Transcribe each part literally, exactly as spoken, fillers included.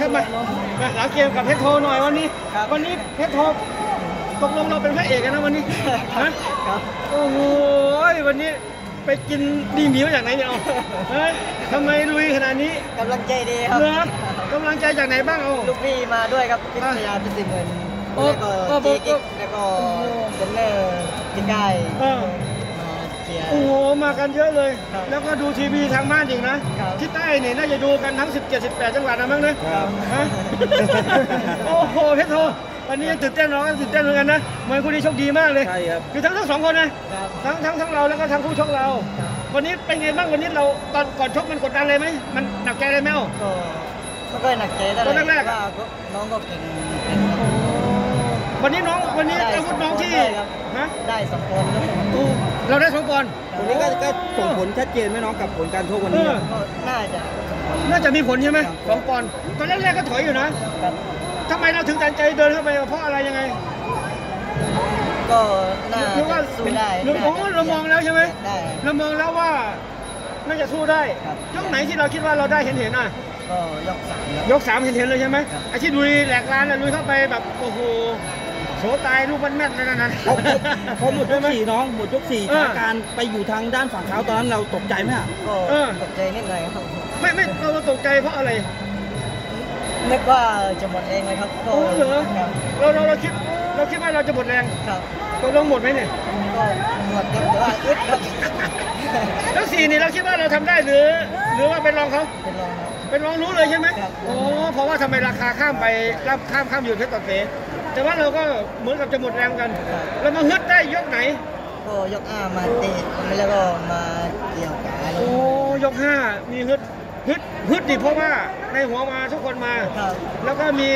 ครับมามาหาเกมกับเพชรโทหน่อยวันนี้วันนี้เพชรโทตกลงเราเป็นพระเอกกันนะวันนี้ฮะโอ้โหวันนี้ไปกินดีหมีมาจากไหนเนี่ยเอาเฮ้ยทำไมลุยขนาดนี้กำลังใจดีครับกำลังใจจากไหนบ้างเอาลูกพี่มาด้วยครับพิทยาพิสิทธิ์เงินแล้วก็จีกิกแล้วก็เจนเนอร์จิก้ายโอ้โหมากันเยอะเลยแล้วก็ดูทีวีทางบ้านจริงนะที่ใต้เนี่ยน่าจะดูกันทั้งสิบเจ็ด สิบแปดจังหวัดนะมั้งนะโอ้โหเพชรโทวันนี้ตื่นเต้นน้องตื่นเต้นเหมือนกันนะมวยคู่นี้โชคดีมากเลยคือทั้งทั้งสองคนนะทั้งทั้งทั้งเราแล้วก็ทั้งคู่ชกเราวันนี้เป็นไงบ้างวันนี้เราตอนก่อนชกมันกดดันเลยไหมมันหนักใจเลยไหมอ่ะก็ไม่หนักใจแต่แรกๆน้องก็เก่งวันนี้น้องวันนี้อาวุธน้องที่นะได้สองคนเราได้สองคนวันนี้ก็ส่งผลชัดเจนไหมน้องกับผลการชกวันนี้น่าจะน่าจะมีผลใช่ไหมสองปอนด์ตอนแรกๆก็ถอยอยู่นะทำไมเราถึงตัดใจเดินเข้าไปเพราะอะไรยังไงก็น่าจะสู้ได้เรามองเรามองแล้วใช่ไหมเรามองแล้วว่าน่าจะสู้ได้ยกไหนที่เราคิดว่าเราได้เห็นเห็นอ่ะก็ยกสามยกสามเห็นเห็นเลยใช่ไหมไอ้ที่ลุยแหลกลานลุยเข้าไปแบบโอ้โหโสตายลูกมันแม่นนั่นนั่นพอหมดยกสี่น้องหมดยกสี่สถานการณ์ไปอยู่ทางด้านฝั่งเขาตอนนั้นเราตกใจไหมอ่ะก็ตกใจนิดหน่อยครับไม่ไม่เราตกใจเพราะอะไรนึกว่าจะหมดแรงเลยครับโอ้เหรอเราเราเราคิดเราคิดว่าเราจะหมดแรงครับตกลงหมดไหมเนี่ยก็หมดครับแต่ว่าอึดครับแล้วสี่นี่เราคิดว่าเราทำได้หรือหรือว่าเป็นรองเขาเป็นรองเป็นรองรู้เลยใช่ไหมโอ้เพราะว่าทำไมราคาข้ามไปรับข้ามข้ามอยู่เพชรต่อเสแต่ว่าเราก็เหมือนกับจะหมดแรงกันเรามาฮึดได้ยกไหนก็ยกห้ามาเตะแล้วก็มาเกี่ยวขาโอ้ยกห้ามีฮึดฮึดฮึดดิเพราะว่าในหัวมาทุกคนมาแล้วก็มี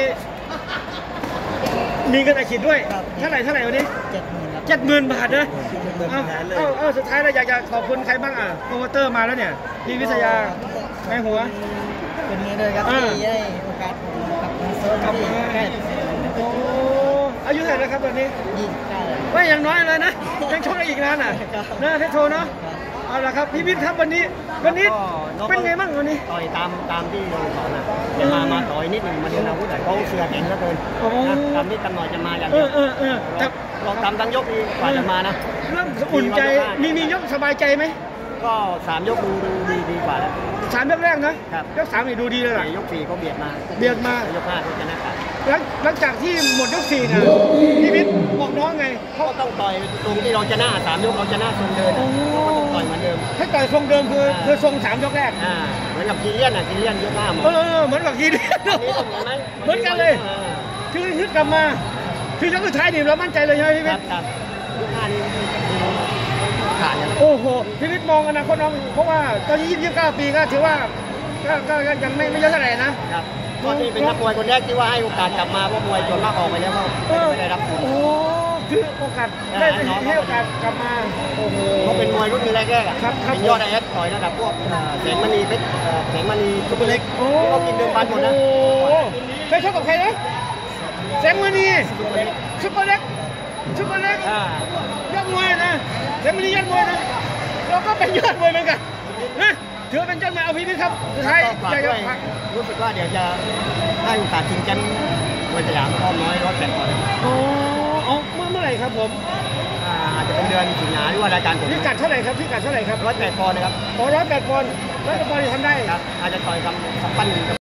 มีเงินอาชีพด้วยเท่าไหร่เท่าไหร่วันนี้เจ็ดหมื่นเจ็ดหมื่นบาทนะเออเออสุดท้ายเราอยากจะขอบคุณใครบ้างอ่ะโปรโมเตอร์มาแล้วเนี่ยพี่วิทยาในหัวเป็นนี้เลยครับที่ได้โอกาสกลับมาโซนที่โอ้อายุเท่าไหร่ครับตอนนี้ยี่สิบเก้าไม่ยังน้อยเลยนะยังชกได้อีกนานอ่ะนะเพชรโทเนาะเอาละครับพี่วิทย์ครับวันนี้วันนี้เป็นไงบ้างวันนี้ต่อยตามตามที่เราสอนนะจะมามาต่อยนิดหนึ่งมาเรียนอาวุธแต่เขาเสือแข็งเหลือเกินทำนิดทำหน่อยจะมาอย่างเดียวลองทำทั้งยกดีกว่าจะมานะเรื่องอุ่นใจมีมียกสบายใจไหมก็สามยกดูดูดีดีกว่าแล้วสามยกแรกนะยกสามนี่ดูดีเลยล่ะยกสี่ก็เบียดมาเบียดมายกห้าก็ชนะกันหลังจากที่หมดยกสี่นะพี่วิทย์บอกน้องไงเขาต้องต่อยตรงที่เราชนะสามยกเราชนะทรงเดิมเราก็ต้องต่อยเหมือนเดิมให้ต่อยทรงเดิมคือคือทรงสามยกแรกเหมือนกับกีเลียนอ่ะกีเลียนยกห้าหมดเออเหมือนกับกีเลียนเหมือนกันเลยคือยึดกลับมาคือยกสุดท้ายนี่เรามั่นใจเลยใช่ไหมพี่วิทย์ยกห้านี่ขาดโอ้โหพี่วิทย์มองอนาคตน้องเพราะว่าตอนนี้ยี่สิบเก้าปีก็ถือว่าก็ยังไม่ไม่เยอะเท่าไหร่นะครับตอนนี้เป็นนักมวยคนแรกที่ว่าให้โอกาสกลับมาเพราะมวยจนมากออกไปแล้วก็ไม่ได้รับผลโอ้คือโอกาสได้ให้โอกาสกลับมาโอ้โหเขาเป็นมวยรุ่นแรกๆอ่ะเป็นยอดไอเอสต่อยระดับพวกแสงมณีเพชรแสงมณีซุปเปอร์เล็กที่เขากินเดิมพันหมดนะเคยชกกับใครนะแสงมณีซุปเปอร์เล็กซุปเปอร์เล็กยอดมวยนะแสงมณียอดมวยนะเราก็เป็นยอดมวยเหมือนกันนะถือเป็นยอดมวยเอาพี่พี่ครับสุดท้ายอยากจะรู้สึกว่าเดี๋ยวจะให้โอกาสชิงแชมป์มวยสยามอ้อมน้อยร้อยแปดปอนด์โอ้เมื่อเมื่อไหร่ครับผมอาจจะเป็นเดือนสิงหาหรือว่ารายการผมพี่กัดเท่าไหร่ครับพี่กัดเท่าไหร่ครับร้อยแปดปอนด์นะครับโอ้ร้อยแปดปอนด์ร้อยแปดปอนด์ทำได้ครับอาจจะต่อยคำคำปั้น